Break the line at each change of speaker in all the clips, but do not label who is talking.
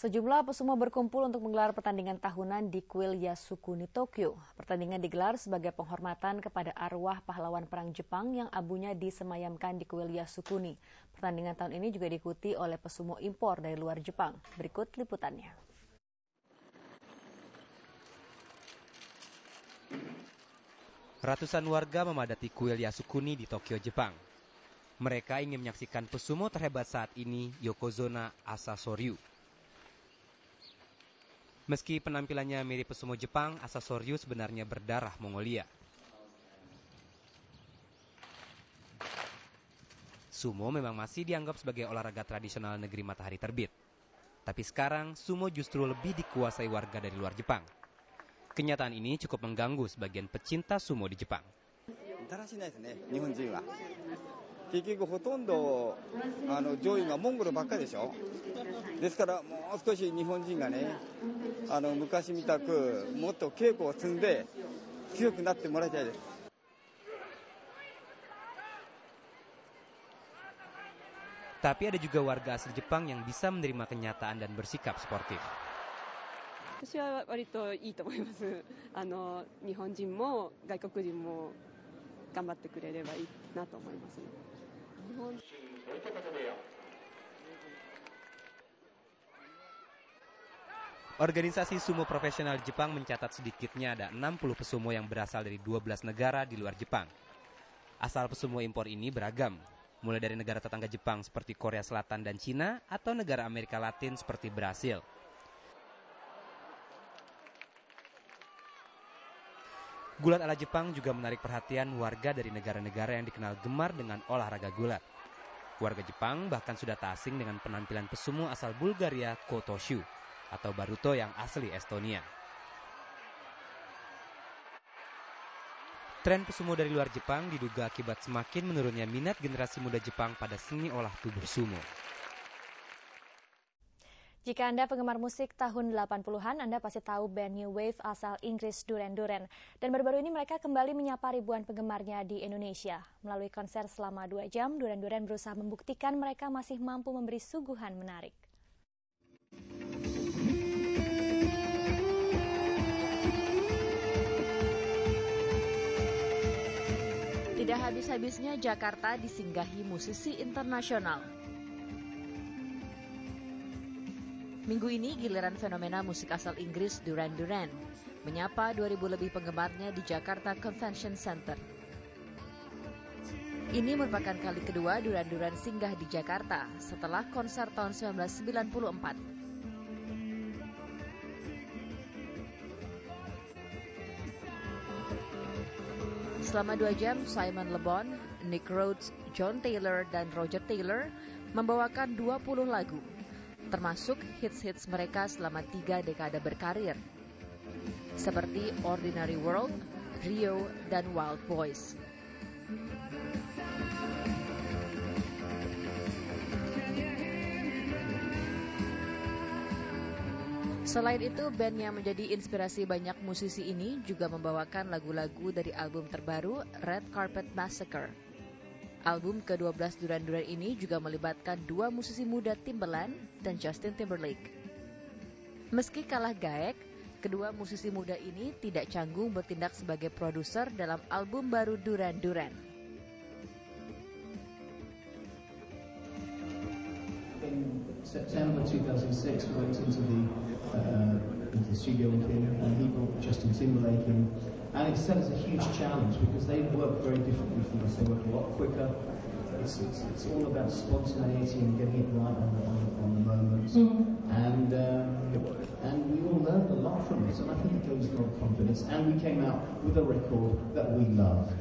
Sejumlah pesumo berkumpul untuk menggelar pertandingan tahunan di kuil Yasukuni, Tokyo. Pertandingan digelar sebagai penghormatan kepada arwah pahlawan perang Jepang yang abunya disemayamkan di kuil Yasukuni. Pertandingan tahun ini juga diikuti oleh pesumo impor dari luar Jepang. Berikut liputannya.
Ratusan warga memadati kuil Yasukuni di Tokyo, Jepang. Mereka ingin menyaksikan pesumo terhebat saat ini, Yokozuna Asasoryu. Meski penampilannya mirip pesumo Jepang, Asasoryu sebenarnya berdarah Mongolia. Sumo memang masih dianggap sebagai olahraga tradisional negeri matahari terbit. Tapi sekarang, sumo justru lebih dikuasai warga dari luar Jepang. Kenyataan ini cukup mengganggu sebagian pecinta sumo di Jepang.
結局ほとんど上位がモンゴルばっかりでしょ。ですからもう少し日本人がね、昔みたくもっと稽古を積んで強くなってもらいたいです。
Tapi ada juga warga asli Jepang yang bisa menerima kenyataan dan bersikap sportif.
私は割といいと思います。日本人も外国人も頑張ってくれればいいなと思いますね。
Organisasi sumo profesional di Jepang mencatat sedikitnya ada 60 pesumo yang berasal dari 12 negara di luar Jepang. Asal pesumo impor ini beragam, mulai dari negara tetangga Jepang seperti Korea Selatan dan Cina atau negara Amerika Latin seperti Brasil. Gulat ala Jepang juga menarik perhatian warga dari negara-negara yang dikenal gemar dengan olahraga gulat. Warga Jepang bahkan sudah tak asing dengan penampilan pesumo asal Bulgaria, Kotoshu, atau Baruto yang asli Estonia. Tren pesumo dari luar Jepang diduga akibat semakin menurunnya minat generasi muda Jepang pada seni olah tubuh sumo.
Jika Anda penggemar musik tahun 80-an, Anda pasti tahu band New Wave asal Inggris Duran Duran. Dan baru-baru ini mereka kembali menyapa ribuan penggemarnya di Indonesia. Melalui konser selama 2 jam, Duran Duran berusaha membuktikan mereka masih mampu memberi suguhan menarik. Tidak habis-habisnya Jakarta disinggahi musisi internasional. Minggu ini giliran fenomena musik asal Inggris Duran Duran menyapa 2.000 lebih penggemarnya di Jakarta Convention Center. Ini merupakan kali kedua Duran Duran singgah di Jakarta setelah konser tahun 1994. Selama 2 jam, Simon Le Bon, Nick Rhodes, John Taylor, dan Roger Taylor membawakan 20 lagu, termasuk hits-hits mereka selama 3 dekade berkarir, seperti Ordinary World, Rio, dan Wild Boys. Selain itu, band yang menjadi inspirasi banyak musisi ini juga membawakan lagu-lagu dari album terbaru Red Carpet Massacre. Album ke-12 Duran Duran ini juga melibatkan 2 musisi muda Timbaland dan Justin Timberlake. Meski kalah gaek, kedua musisi muda ini tidak canggung bertindak sebagai produser dalam album baru Duran Duran.
In September 2006, we went into the studio with him, and he brought Justin Timberlake in. And it set us a huge challenge because they work very differently from us. They work a lot quicker. It's all about spontaneity and getting it right on the moment. And we all learned a lot from it. And I think it gave us a lot of confidence. And we came out with a record that we love.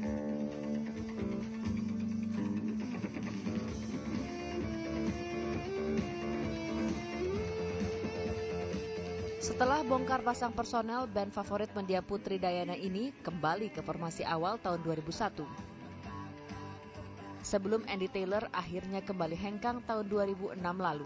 Setelah bongkar pasang personel, band favorit mendiang Putri Dayana ini kembali ke formasi awal tahun 2001. Sebelum Andy Taylor akhirnya kembali hengkang tahun 2006 lalu.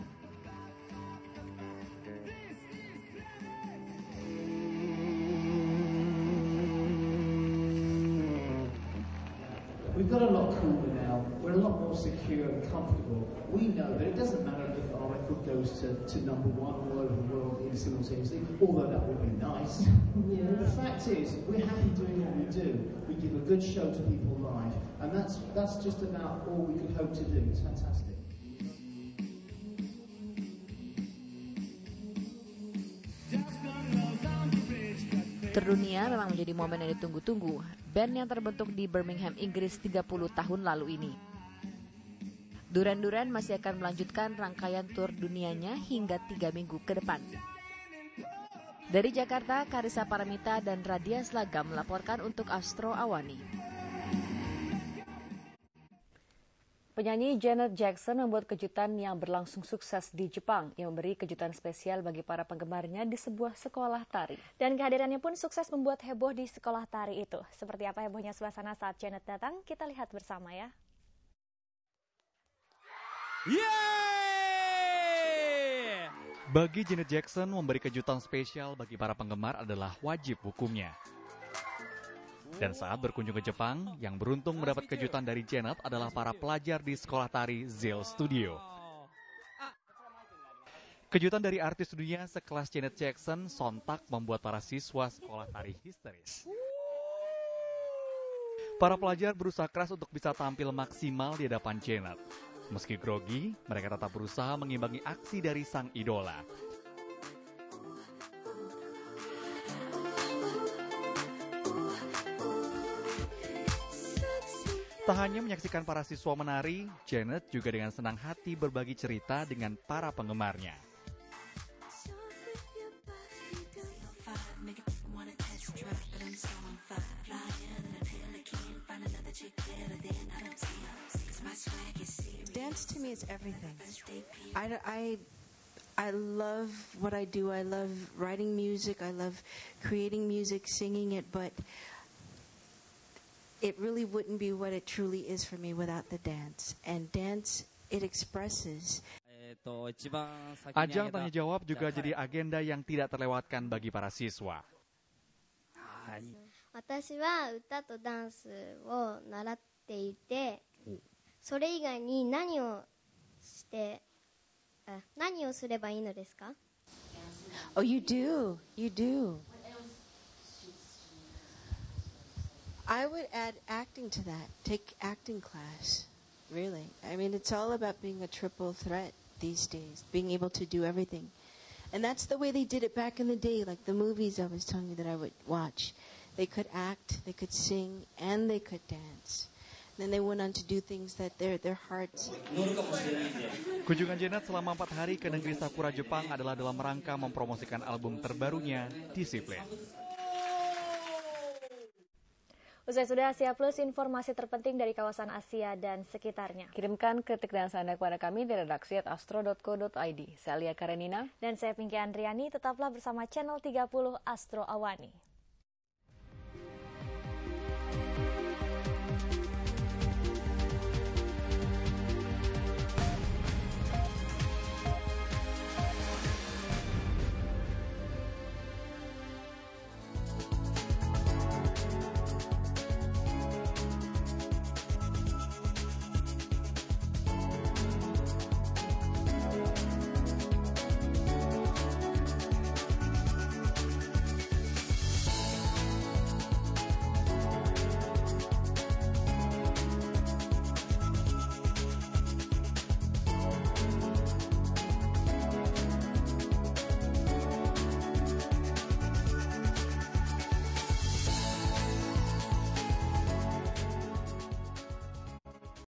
We've got a lot cooler now. We're a lot more secure and comfortable. We know that it doesn't matter if our record goes to number one all over the world simultaneously, although that would be nice. Yeah. The fact is, we're happy doing what we do. We give a good show to people live, and that's just about all we could hope to do. It's fantastic.
Tour dunia memang menjadi momen yang ditunggu-tunggu band yang terbentuk di Birmingham, Inggris 30 tahun lalu ini. Duran Duran masih akan melanjutkan rangkaian tur dunianya hingga 3 minggu ke depan. Dari Jakarta, Karissa Paramita dan Radia Slagam melaporkan untuk Astro Awani. Penyanyi Janet Jackson membuat kejutan yang berlangsung sukses di Jepang yang memberi kejutan spesial bagi para penggemarnya di sebuah sekolah tari.
Dan kehadirannya pun sukses membuat heboh di sekolah tari itu. Seperti apa hebohnya suasana saat Janet datang, kita lihat bersama ya.
Yeay! Bagi Janet Jackson, memberi kejutan spesial bagi para penggemar adalah wajib hukumnya. Dan saat berkunjung ke Jepang, yang beruntung mendapat kejutan dari Janet adalah para pelajar di sekolah tari Zeal Studio. Kejutan dari artis dunia sekelas Janet Jackson sontak membuat para siswa sekolah tari histeris. Para pelajar berusaha keras untuk bisa tampil maksimal di hadapan Janet. Meski grogi, mereka tetap berusaha mengimbangi aksi dari sang idola. Tak hanya menyaksikan para siswa menari, Janet juga dengan senang hati berbagi cerita dengan para penggemarnya.
Dance to me is everything. I love what I do. I love writing music. I love creating music, singing it, but it really wouldn't be what it truly is for me without the dance. And dance, it expresses.
Ajang tanya jawab juga jadi agenda yang tidak terlewatkan bagi para siswa.
私は歌とダンスを習っていて、それ以外に何をすればいいのですか?
Oh, you do. You do. I would add acting to that. Take acting class. Really. I mean, it's all about being a triple threat these days. Being able to do everything. And that's the way they did it back in the day, like the movies I was telling you that I would watch. They could act, they could sing, and they could dance. Then they went on to do things that their hearts.
Kunjungan Janet selama 4 hari ke negeri Sakura Jepang adalah dalam rangka mempromosikan album terbarunya, Discipline.
Usai sudah Asia Plus, informasi terpenting dari kawasan Asia dan sekitarnya.
Kirimkan kritik dan saran Anda kepada kami di redaksi @astro.co.id. Saya Lia Karenina.
Dan saya Pinky Andriani, tetaplah bersama Channel 30 Astro Awani.